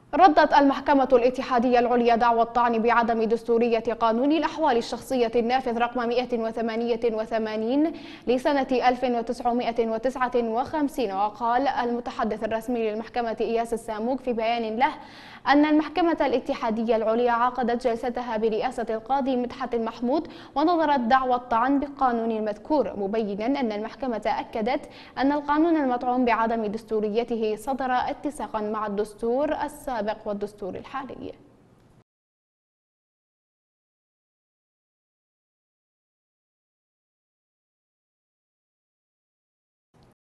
ردت المحكمة الاتحادية العليا دعوى الطعن بعدم دستورية قانون الأحوال الشخصية النافذ رقم 188 لسنة 1959. وقال المتحدث الرسمي للمحكمة إياس الساموك في بيان له أن المحكمة الاتحادية العليا عقدت جلستها برئاسة القاضي مدحت محمود ونظرت دعوى الطعن بالقانون المذكور، مبينا أن المحكمة أكدت أن القانون المطعون بعدم دستوريته صدر اتساقا مع الدستور السابق والدستور الحالي.